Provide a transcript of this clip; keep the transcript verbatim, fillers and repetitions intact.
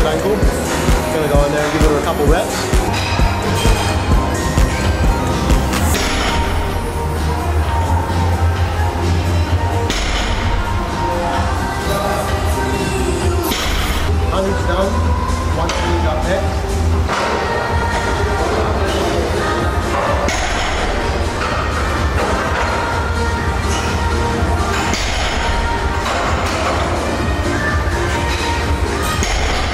twisted ankle. Gonna go in there and give her a couple reps. one hundred's done. one twenty up next.